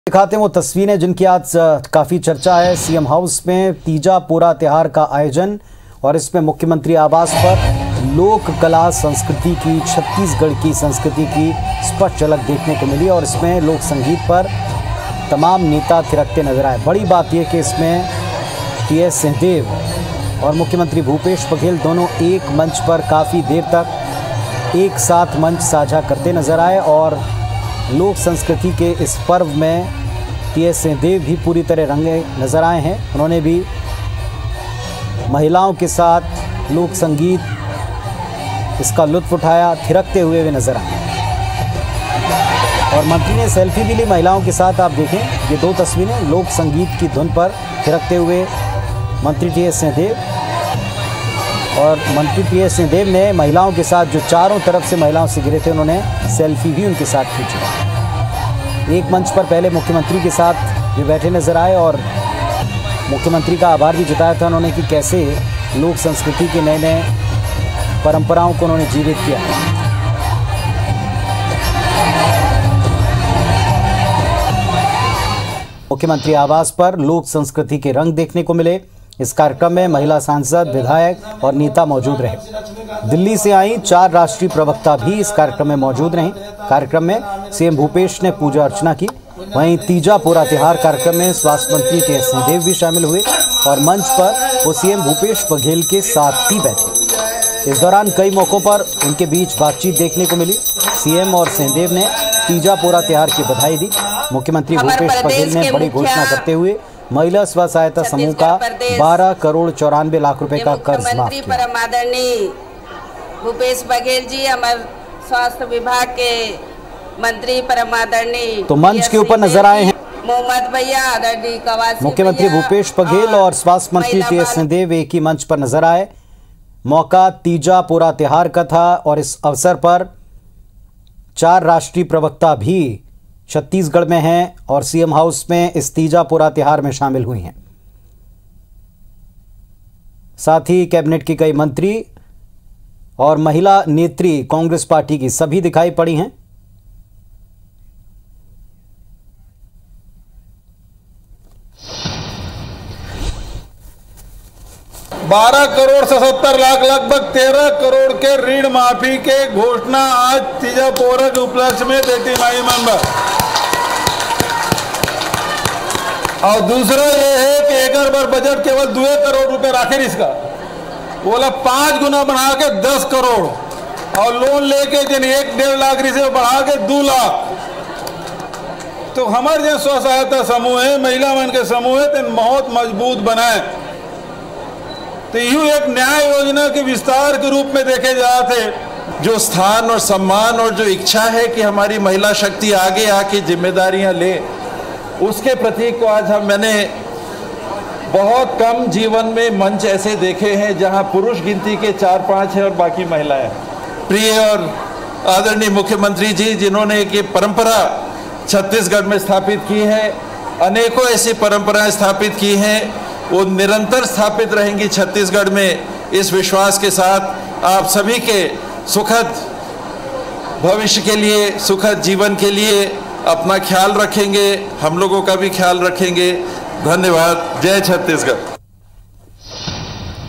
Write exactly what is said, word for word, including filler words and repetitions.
दिखाते हैं वो तस्वीरें जिनकी आज काफ़ी चर्चा है। सीएम हाउस में तीजा पोरा त्योहार का आयोजन और इसमें मुख्यमंत्री आवास पर लोक कला संस्कृति की, छत्तीसगढ़ की संस्कृति की स्पष्ट झलक देखने को मिली और इसमें लोक संगीत पर तमाम नेता थिरकते नजर आए। बड़ी बात यह कि इसमें टी एस सिंहदेव और मुख्यमंत्री भूपेश बघेल दोनों एक मंच पर काफ़ी देर तक एक साथ मंच साझा करते नजर आए और लोक संस्कृति के इस पर्व में टी एस सिंहदेव भी पूरी तरह रंगे नजर आए हैं। उन्होंने भी महिलाओं के साथ लोक संगीत इसका लुत्फ उठाया, थिरकते हुए भी नजर आए और मंत्री ने सेल्फी भी ली महिलाओं के साथ। आप देखें ये दो तस्वीरें लोक संगीत की धुन पर थिरकते हुए मंत्री टी एस सिंहदेव और मंत्री टी एस सिंहदेव ने महिलाओं के साथ जो चारों तरफ से महिलाओं से घिरे थे उन्होंने सेल्फी भी उनके साथ खींची। एक मंच पर पहले मुख्यमंत्री के साथ भी बैठे नजर आए और मुख्यमंत्री का आभार भी जताया था उन्होंने कि कैसे लोक संस्कृति के नए नए परंपराओं को उन्होंने जीवित किया। मुख्यमंत्री आवास पर लोक संस्कृति के रंग देखने को मिले। इस कार्यक्रम में महिला सांसद, विधायक और नेता मौजूद रहे। दिल्ली से आई चार राष्ट्रीय प्रवक्ता भी इस कार्यक्रम में मौजूद रहीं। कार्यक्रम में सीएम भूपेश ने पूजा अर्चना की। वहीं तीजा पोरा त्योहार कार्यक्रम में स्वास्थ्य मंत्री टी एस सिंहदेव भी शामिल हुए और मंच पर वो सीएम भूपेश बघेल के साथ ही बैठे। इस दौरान कई मौकों पर उनके बीच बातचीत देखने को मिली। सीएम और सिंहदेव ने तीजा पोरा त्योहार की बधाई दी। मुख्यमंत्री भूपेश बघेल ने बड़ी घोषणा करते हुए महिला स्व सहायता समूह का बारह करोड़ चौरानवे लाख रुपए का कर्ज माफ किया। परम आदरणीय भूपेश बघेल जी, हमारे स्वास्थ्य विभाग के मंत्री परम आदरणीय तो मंच के ऊपर नजर आए हैं मोहम्मद भैया, आदरणीय कवासी मुख्यमंत्री भूपेश बघेल और स्वास्थ्य मंत्री टी एस सिंहदेव एक ही मंच पर नजर आए। मौका तीजा पोरा त्योहार का था और इस अवसर पर चार राष्ट्रीय प्रवक्ता भी छत्तीसगढ़ में हैं और सीएम हाउस में इस तीजा पोरा त्योहार में शामिल हुई हैं। साथ ही कैबिनेट की कई मंत्री और महिला नेत्री कांग्रेस पार्टी की सभी दिखाई पड़ी हैं। बारह करोड़ सतहत्तर लाख लगभग तेरह करोड़ के ऋण माफी के घोषणा आज तीजा पोरा के उपलक्ष्य में देती माई मेंबर। और दूसरा ये है कि एक बार बजट केवल दो करोड़ रुपए राखे इसका बोला पांच गुना बढ़ा के दस करोड़ और लोन लेके जिन एक डेढ़ लाख से बढ़ा के दो लाख। तो हमारे जो स्व सहायता समूह है, महिला मन के समूह है, तो बहुत मजबूत बनाए। तो यूं एक न्याय योजना के विस्तार के रूप में देखे जाते। जो स्थान और सम्मान और जो इच्छा है कि हमारी महिला शक्ति आगे आके जिम्मेदारियां ले, उसके प्रतीक को आज हम मैंने बहुत कम जीवन में मंच ऐसे देखे हैं जहां पुरुष गिनती के चार पांच है और बाकी महिलाएं। प्रिय और आदरणीय मुख्यमंत्री जी, जिन्होंने ये परंपरा छत्तीसगढ़ में स्थापित की है, अनेकों ऐसी परंपराएं स्थापित की हैं, वो निरंतर स्थापित रहेंगी छत्तीसगढ़ में। इस विश्वास के साथ आप सभी के सुखद भविष्य के लिए, सुखद जीवन के लिए अपना ख्याल रखेंगे, हम लोगों का भी ख्याल रखेंगे। धन्यवाद। जय छत्तीसगढ़।